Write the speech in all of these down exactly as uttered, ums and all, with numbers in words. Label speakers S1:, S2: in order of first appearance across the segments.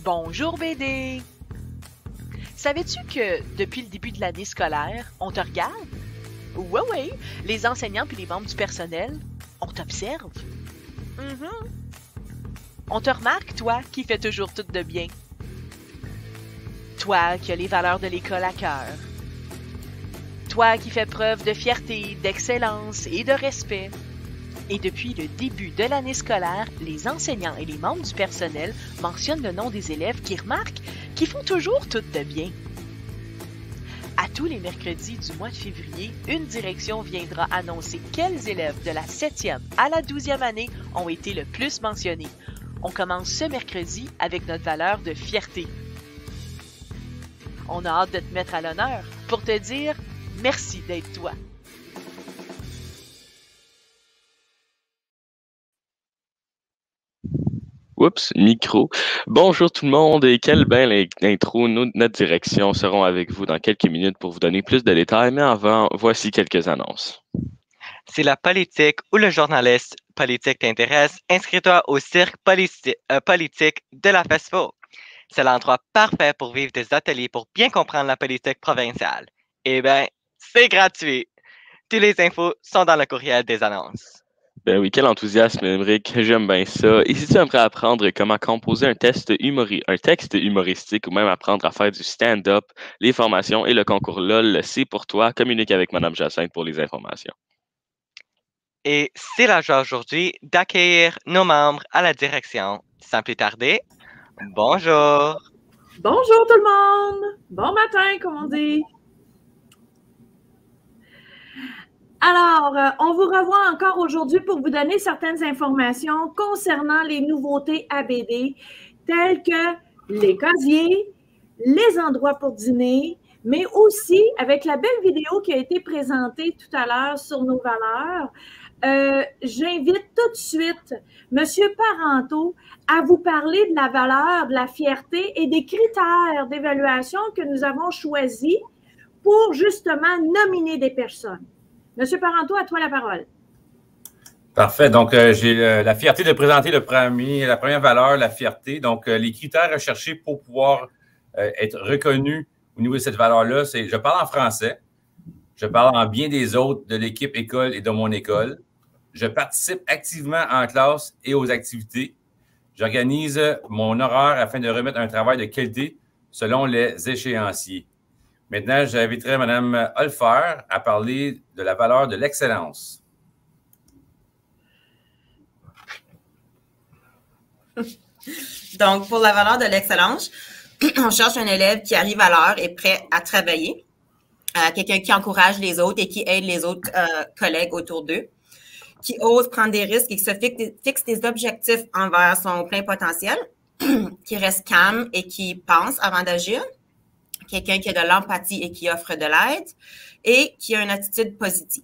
S1: Bonjour B D! Savais-tu que depuis le début de l'année scolaire, on te regarde? Ouais, ouais, les enseignants puis les membres du personnel, on t'observe. Mm-hmm. On te remarque, toi, qui fais toujours tout de bien. Toi qui as les valeurs de l'école à cœur. Toi qui fais preuve de fierté, d'excellence et de respect. Et depuis le début de l'année scolaire, les enseignants et les membres du personnel mentionnent le nom des élèves qui remarquent qu'ils font toujours tout de bien. À tous les mercredis du mois de février, une direction viendra annoncer quels élèves de la septième à la douzième année ont été le plus mentionnés. On commence ce mercredi avec notre valeur de fierté. On a hâte de te mettre à l'honneur pour te dire merci d'être toi.
S2: Oups, micro. Bonjour tout le monde et quelle belle intro. Nous, notre direction seront avec vous dans quelques minutes pour vous donner plus de détails, mais avant, voici quelques annonces.
S3: Si la politique ou le journaliste politique t'intéresse, inscris-toi au cirque politi euh, politique de la FESFO. C'est l'endroit parfait pour vivre des ateliers pour bien comprendre la politique provinciale. Eh bien, c'est gratuit. Toutes les infos sont dans le courriel des annonces.
S2: Ben oui, quel enthousiasme, Émeric. J'aime bien ça. Et si tu aimerais apprendre comment composer un, test humori un texte humoristique ou même apprendre à faire du stand-up, les formations et le concours L O L, c'est pour toi. Communique avec Mme Jacinthe pour les informations.
S3: Et c'est la joie aujourd'hui d'accueillir nos membres à la direction. Sans plus tarder, bonjour!
S4: Bonjour tout le monde! Bon matin, comme on dit! Alors, euh, on vous revoit encore aujourd'hui pour vous donner certaines informations concernant les nouveautés A B D, telles que les casiers, les endroits pour dîner, mais aussi avec la belle vidéo qui a été présentée tout à l'heure sur nos valeurs. Euh, j'invite tout de suite M. Parenteau à vous parler de la valeur, de la fierté et des critères d'évaluation que nous avons choisis pour justement nominer des personnes. Monsieur Parenteau, à toi la parole.
S5: Parfait. Donc, euh, j'ai euh, la fierté de présenter le premier, la première valeur, la fierté. Donc, euh, les critères recherchés pour pouvoir euh, être reconnu au niveau de cette valeur-là, c'est je parle en français, je parle en bien des autres de l'équipe école et de mon école, je participe activement en classe et aux activités, j'organise mon horaire afin de remettre un travail de qualité selon les échéanciers. Maintenant, j'inviterai Mme Holfer à parler de la valeur de l'excellence.
S6: Donc, pour la valeur de l'excellence, on cherche un élève qui arrive à l'heure et prêt à travailler, euh, quelqu'un qui encourage les autres et qui aide les autres euh, collègues autour d'eux, qui ose prendre des risques et qui se fixe, fixe des objectifs envers son plein potentiel, qui reste calme et qui pense avant d'agir, quelqu'un qui a de l'empathie et qui offre de l'aide et qui a une attitude positive.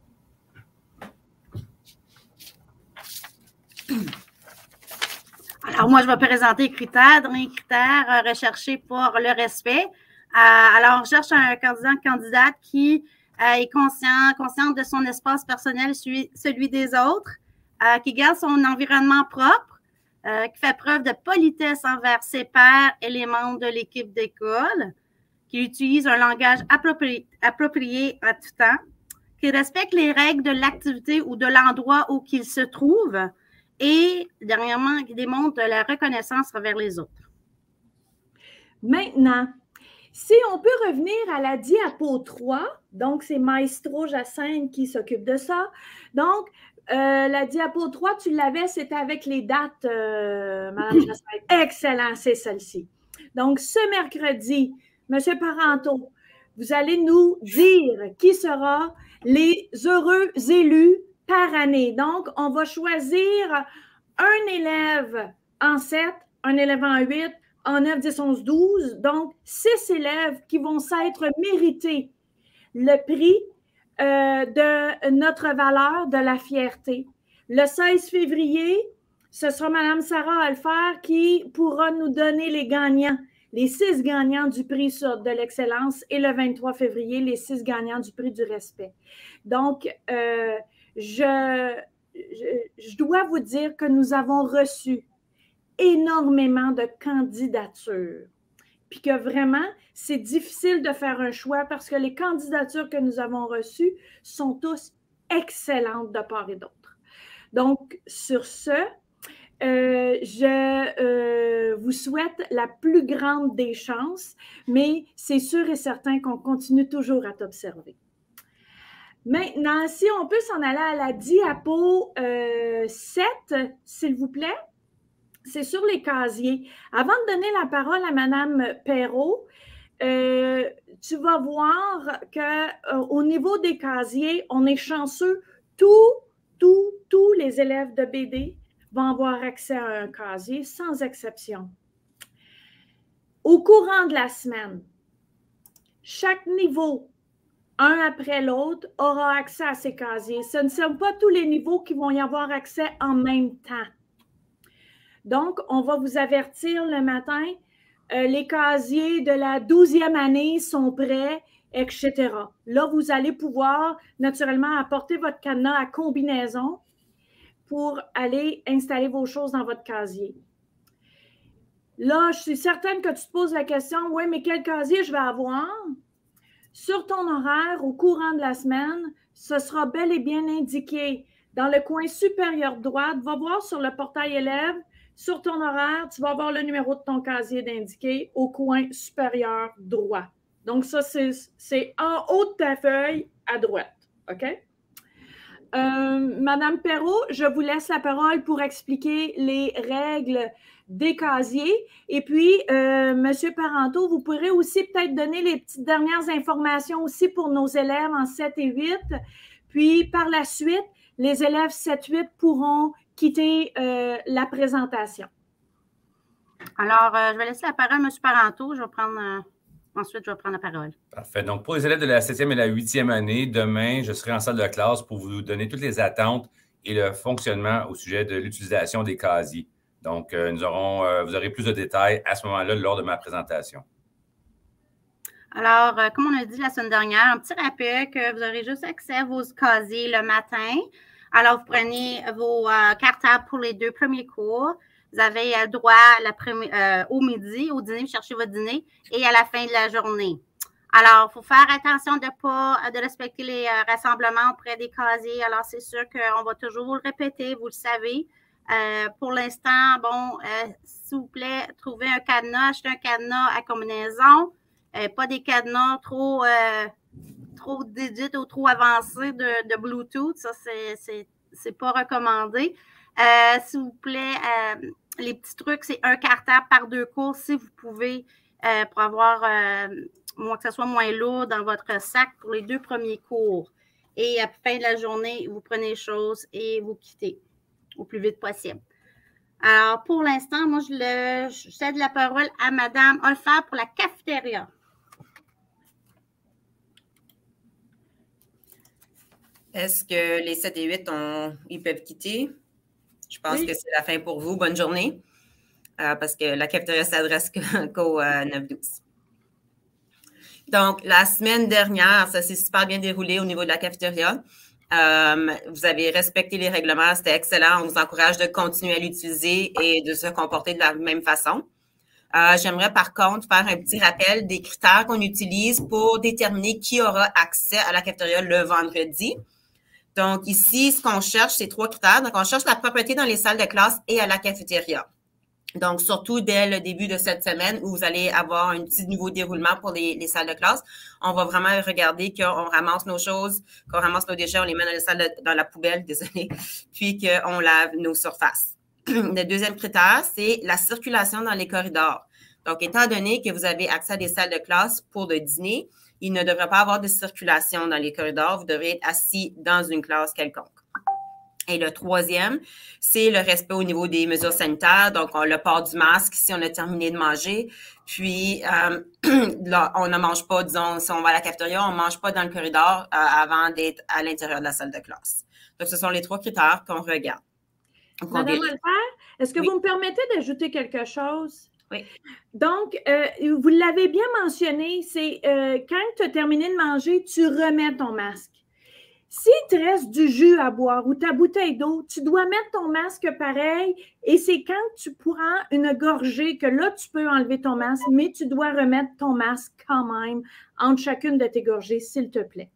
S7: Alors, moi, je vais présenter les critères. Dans les critères recherchés pour le respect. Euh, alors, on cherche un candidat, une candidate qui euh, est conscient, consciente de son espace personnel, celui, celui des autres, euh, qui garde son environnement propre, euh, qui fait preuve de politesse envers ses pairs et les membres de l'équipe d'école, qui utilise un langage approprié, approprié à tout temps, qui respecte les règles de l'activité ou de l'endroit où il se trouve et, dernièrement, qui démontre de la reconnaissance envers les autres.
S4: Maintenant, si on peut revenir à la diapo trois, donc c'est Maestro Jacinthe qui s'occupe de ça. Donc, euh, la diapo trois, tu l'avais, c'était avec les dates, euh, Mme Jacinthe. Excellent, c'est celle-ci. Donc, ce mercredi, M. Parenteau, vous allez nous dire qui sera les heureux élus par année. Donc, on va choisir un élève en sept, un élève en huit, en neuf, dix, onze, douze. Donc, six élèves qui vont s'être mérités le prix euh, de notre valeur de la fierté. Le seize février, ce sera Mme Sarah Holfer qui pourra nous donner les gagnants. Les six gagnants du prix de l'excellence et le vingt-trois février, les six gagnants du prix du respect. Donc, euh, je, je, je dois vous dire que nous avons reçu énormément de candidatures. Puis que vraiment, c'est difficile de faire un choix parce que les candidatures que nous avons reçues sont tous excellentes de part et d'autre. Donc, sur ce, euh, je euh, vous souhaite la plus grande des chances, mais c'est sûr et certain qu'on continue toujours à t'observer. Maintenant, si on peut s'en aller à la diapo euh, sept, s'il vous plaît. C'est sur les casiers. Avant de donner la parole à Mme Perrault, euh, tu vas voir qu'au euh, niveau des casiers, on est chanceux. Tous, tous, tous les élèves de B D vont avoir accès à un casier, sans exception. Au courant de la semaine, chaque niveau, un après l'autre, aura accès à ces casiers. Ce ne sont pas tous les niveaux qui vont y avoir accès en même temps. Donc, on va vous avertir le matin, euh, les casiers de la douzième année sont prêts, et cetera. Là, vous allez pouvoir naturellement apporter votre cadenas à combinaison pour aller installer vos choses dans votre casier. Là, je suis certaine que tu te poses la question, oui, mais quel casier je vais avoir? Sur ton horaire, au courant de la semaine, ce sera bel et bien indiqué. Dans le coin supérieur droit, va voir sur le portail élève. Sur ton horaire, tu vas avoir le numéro de ton casier d'indiqué au coin supérieur droit. Donc, ça, c'est en haut de ta feuille à droite. OK? Euh, Madame Perrault, je vous laisse la parole pour expliquer les règles des casiers. Et puis, euh, Monsieur Parenteau, vous pourrez aussi peut-être donner les petites dernières informations aussi pour nos élèves en sept et huit. Puis, par la suite, les élèves sept huit pourront quitter euh, la présentation.
S7: Alors, euh, je vais laisser la parole à M. Parenteau. Je vais prendre, euh, ensuite, je vais prendre la parole.
S5: Parfait. Donc, pour les élèves de la septième et la huitième année, demain, je serai en salle de classe pour vous donner toutes les attentes et le fonctionnement au sujet de l'utilisation des casiers. Donc, euh, nous aurons, euh, vous aurez plus de détails à ce moment-là lors de ma présentation.
S7: Alors, euh, comme on a dit la semaine dernière, un petit rappel que vous aurez juste accès à vos casiers le matin. Alors, vous prenez vos euh, cartables pour les deux premiers cours. Vous avez euh, droit la euh, au midi, au dîner, vous cherchez votre dîner, et à la fin de la journée. Alors, il faut faire attention de pas de respecter les euh, rassemblements auprès des casiers. Alors, c'est sûr qu'on va toujours vous le répéter, vous le savez. Euh, pour l'instant, bon, euh, s'il vous plaît, trouvez un cadenas, achetez un cadenas à combinaison. Euh, pas des cadenas trop... Euh, trop digit ou trop avancé de, de Bluetooth, ça, c'est pas recommandé. Euh, S'il vous plaît, euh, les petits trucs, c'est un cartable par deux cours, si vous pouvez, euh, pour avoir, euh, que ce soit moins lourd dans votre sac pour les deux premiers cours. Et à la fin de la journée, vous prenez les choses et vous quittez au plus vite possible. Alors, pour l'instant, moi, je, le, je cède la parole à Mme Olfer pour la cafétéria.
S6: Est-ce que les sept et huit, ont, ils peuvent quitter? Je pense oui. que c'est la fin pour vous. Bonne journée. Euh, parce que la cafétéria s'adresse qu'au euh, neuf douze. Donc, la semaine dernière, ça s'est super bien déroulé au niveau de la cafétéria. Euh, vous avez respecté les règlements. C'était excellent. On vous encourage de continuer à l'utiliser et de se comporter de la même façon. Euh, J'aimerais par contre faire un petit rappel des critères qu'on utilise pour déterminer qui aura accès à la cafétéria le vendredi. Donc, ici, ce qu'on cherche, c'est trois critères. Donc, on cherche la propreté dans les salles de classe et à la cafétéria. Donc, surtout dès le début de cette semaine où vous allez avoir un petit nouveau déroulement pour les, les salles de classe, on va vraiment regarder qu'on ramasse nos choses, qu'on ramasse nos déchets, on les met dans, les salles de, dans la poubelle, désolé, puis qu'on lave nos surfaces. Le deuxième critère, c'est la circulation dans les corridors. Donc, étant donné que vous avez accès à des salles de classe pour le dîner, il ne devrait pas avoir de circulation dans les corridors. Vous devrez être assis dans une classe quelconque. Et le troisième, c'est le respect au niveau des mesures sanitaires. Donc, on, le port du masque si on a terminé de manger. Puis, euh, là, on ne mange pas, disons, si on va à la cafétéria, on ne mange pas dans le corridor euh, avant d'être à l'intérieur de la salle de classe. Donc, ce sont les trois critères qu'on regarde.
S4: Madame Olfer, est-ce que oui. vous me permettez d'ajouter quelque chose?
S6: Oui.
S4: Donc, euh, vous l'avez bien mentionné, c'est euh, quand tu as terminé de manger, tu remets ton masque. S'il te reste du jus à boire ou ta bouteille d'eau, tu dois mettre ton masque pareil et c'est quand tu prends une gorgée que là, tu peux enlever ton masque, mais tu dois remettre ton masque quand même entre chacune de tes gorgées, s'il te plaît.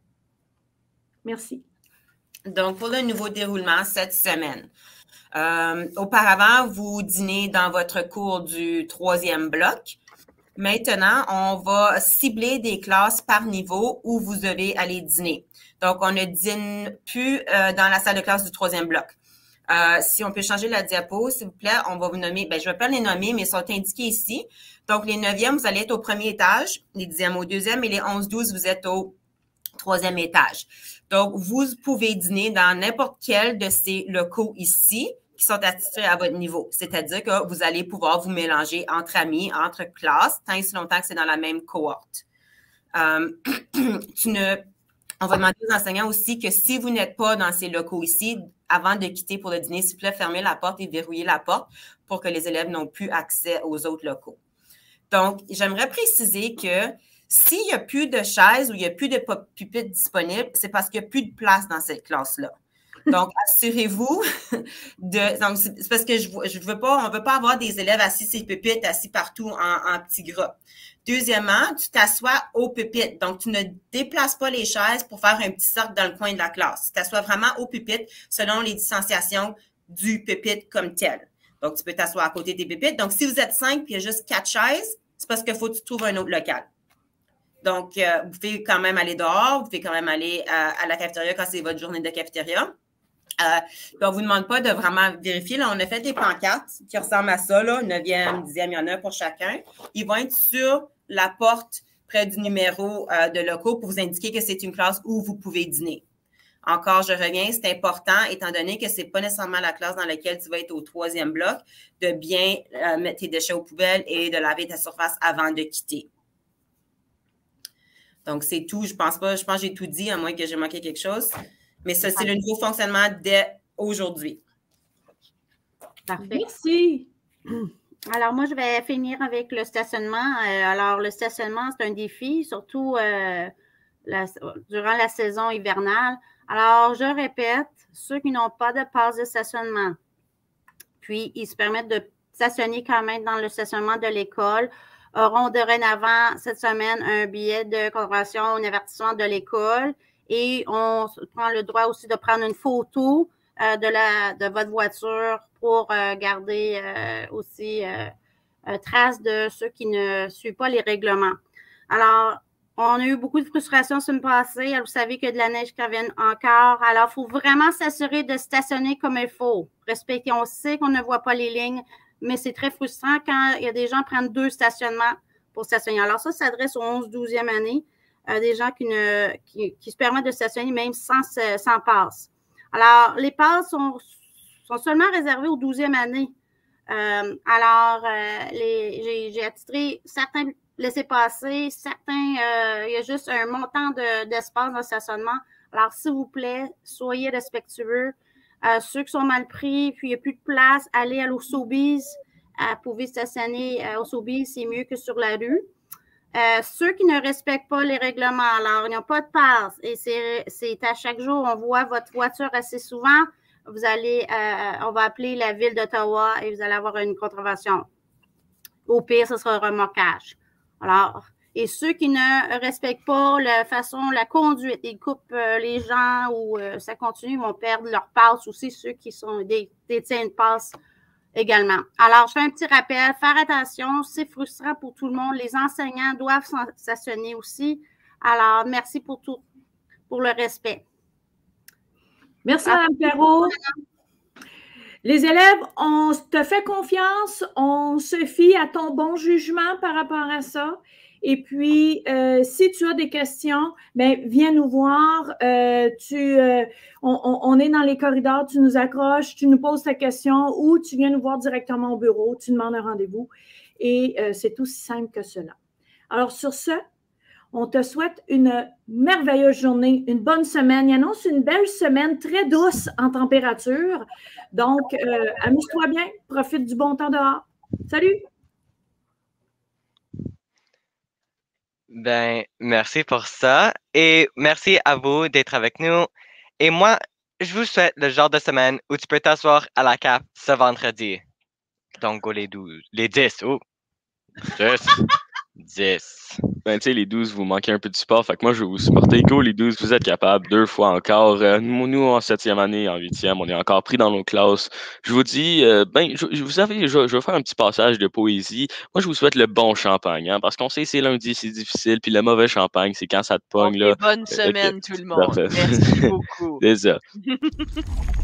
S4: Merci.
S6: Donc, pour le nouveau déroulement cette semaine, euh, auparavant, vous dînez dans votre cours du troisième bloc. Maintenant, on va cibler des classes par niveau où vous devez aller dîner. Donc, on ne dîne plus euh, dans la salle de classe du troisième bloc. Euh, si on peut changer la diapo, s'il vous plaît, on va vous nommer, ben, je ne vais pas les nommer, mais ils sont indiqués ici. Donc, les neuvièmes, vous allez être au premier étage, les dixièmes au deuxième et les onze douze, vous êtes au troisième étage. Donc, vous pouvez dîner dans n'importe quel de ces locaux ici qui sont attitrés à votre niveau. C'est-à-dire que vous allez pouvoir vous mélanger entre amis, entre classes, tant et si longtemps que c'est dans la même cohorte. Euh, tu ne, on va demander aux enseignants aussi que si vous n'êtes pas dans ces locaux ici, avant de quitter pour le dîner, s'il vous plaît, fermez la porte et verrouillez la porte pour que les élèves n'ont plus accès aux autres locaux. Donc, j'aimerais préciser que s'il n'y a plus de chaises ou il n'y a plus de pupitres disponibles, c'est parce qu'il n'y a plus de place dans cette classe-là. Donc, assurez-vous de... Donc, c'est parce que je je veux pas, on ne veut pas avoir des élèves assis sur les pupitres, assis partout en, en petits gras. Deuxièmement, tu t'assois au pupitre. Donc, tu ne déplaces pas les chaises pour faire un petit cercle dans le coin de la classe. Tu t'assois vraiment au pupitre selon les distanciations du pupitre comme tel. Donc, tu peux t'asseoir à côté des pupitres. Donc, si vous êtes cinq et il y a juste quatre chaises, c'est parce qu'il faut que tu trouves un autre local. Donc, euh, vous pouvez quand même aller dehors, vous pouvez quand même aller à, à la cafétéria quand c'est votre journée de cafétéria. Euh, puis on ne vous demande pas de vraiment vérifier. Là, on a fait des pancartes qui ressemblent à ça, là, neuvième, dixième, il y en a pour chacun. Ils vont être sur la porte près du numéro euh, de locaux pour vous indiquer que c'est une classe où vous pouvez dîner. Encore, je reviens, c'est important, étant donné que ce n'est pas nécessairement la classe dans laquelle tu vas être au troisième bloc, de bien euh, mettre tes déchets aux poubelles et de laver ta surface avant de quitter. Donc, c'est tout. Je pense pas, je pense que j'ai tout dit, à moins que j'ai manqué quelque chose. Mais ça, c'est le nouveau fonctionnement dès aujourd'hui.
S7: Parfait.
S4: Merci.
S7: Alors, moi, je vais finir avec le stationnement. Euh, alors, le stationnement, c'est un défi, surtout euh, la, durant la saison hivernale. Alors, je répète, ceux qui n'ont pas de passe de stationnement, puis ils se permettent de stationner quand même dans le stationnement de l'école, auront dorénavant cette semaine un billet de contravention, un avertissement de l'école. Et on prend le droit aussi de prendre une photo euh, de, la, de votre voiture pour euh, garder euh, aussi euh, euh, trace de ceux qui ne suivent pas les règlements. Alors, on a eu beaucoup de frustration la semaine passée. Vous savez qu'il y a de la neige qui revient encore. Alors, il faut vraiment s'assurer de stationner comme il faut. Respecter, on sait qu'on ne voit pas les lignes, mais c'est très frustrant quand il y a des gens qui prennent deux stationnements pour stationner. Alors, ça s'adresse aux onze douzième année. Euh, des gens qui, ne, qui, qui se permettent de stationner même sans, sans passe. Alors, les passes sont, sont seulement réservées aux douzième année. Euh, alors, euh, j'ai attitré certains laissez-passer, certains, euh, il y a juste un montant d'espace de, dans le stationnement. Alors, s'il vous plaît, soyez respectueux. Euh, ceux qui sont mal pris, puis il n'y a plus de place, allez à l'Osobies. Euh, vous pouvez stationner euh, au Sobeys, c'est mieux que sur la rue. Euh, ceux qui ne respectent pas les règlements, alors ils n'ont pas de passe et c'est à chaque jour, on voit votre voiture assez souvent, vous allez, euh, on va appeler la ville d'Ottawa et vous allez avoir une contravention. Au pire, ce sera un remorquage. Alors, et ceux qui ne respectent pas la façon, la conduite, ils coupent euh, les gens ou euh, ça continue, ils vont perdre leur passe aussi, ceux qui sont des, détiennent une passe également. Alors, je fais un petit rappel, faire attention, c'est frustrant pour tout le monde. Les enseignants doivent stationner aussi. Alors, merci pour tout, pour le respect.
S4: Merci, ah, Mme Perrault. Les élèves, on te fait confiance, on se fie à ton bon jugement par rapport à ça. Et puis, euh, si tu as des questions, bien, viens nous voir. Euh, tu, euh, on, on est dans les corridors, tu nous accroches, tu nous poses ta question ou tu viens nous voir directement au bureau, tu demandes un rendez-vous. Et euh, c'est aussi simple que cela. Alors, sur ce, on te souhaite une merveilleuse journée, une bonne semaine. Il annonce une belle semaine très douce en température. Donc, euh, amuse-toi bien, profite du bon temps dehors. Salut!
S3: Ben, merci pour ça. Et merci à vous d'être avec nous. Et moi, je vous souhaite le genre de semaine où tu peux t'asseoir à la cape ce vendredi. Donc, go les douze. Les dix. Oh. dix. dix.
S2: Ben, tu sais, les douze, vous manquez un peu de support. Fait que moi, je vais vous supporter. Go, les douze, vous êtes capables. Deux fois encore. Euh, nous, nous, en septième année, en huitième, on est encore pris dans nos classes. Je vous dis, euh, ben, je, je- vous savez, je, je vais faire un petit passage de poésie. Moi, je vous souhaite le bon champagne, hein, parce qu'on sait c'est lundi, c'est difficile. Puis le mauvais champagne, c'est quand ça te pogne,
S1: Ok,
S2: là.
S1: bonne
S2: Ok,
S1: semaine, tout le monde.
S2: parfait.
S1: Merci beaucoup.
S2: C'est ça.